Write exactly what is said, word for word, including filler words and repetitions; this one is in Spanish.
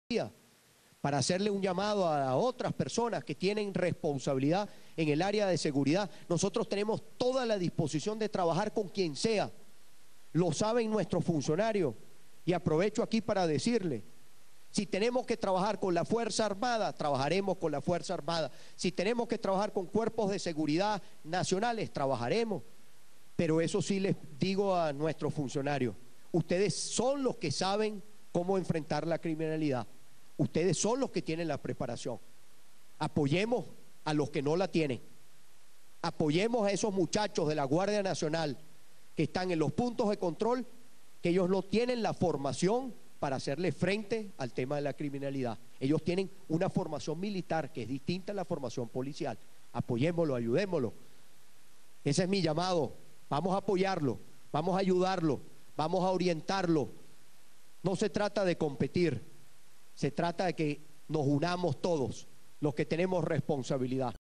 para hacerle un llamado a otras personas que tienen responsabilidad en el área de seguridad. Nosotros tenemos toda la disposición de trabajar con quien sea, lo saben nuestros funcionarios, y aprovecho aquí para decirle: si tenemos que trabajar con la Fuerza Armada, trabajaremos con la Fuerza Armada. Si tenemos que trabajar con cuerpos de seguridad nacionales, trabajaremos. Pero eso sí les digo a nuestros funcionarios: ustedes son los que saben cómo enfrentar la criminalidad. Ustedes son los que tienen la preparación. Apoyemos a los que no la tienen. Apoyemos a esos muchachos de la Guardia Nacional que están en los puntos de control, que ellos no tienen la formación para hacerle frente al tema de la criminalidad. Ellos tienen una formación militar que es distinta a la formación policial. Apoyémoslo, ayudémoslo. Ese es mi llamado. Vamos a apoyarlo, vamos a ayudarlo, vamos a orientarlo. No se trata de competir, se trata de que nos unamos todos, los que tenemos responsabilidad.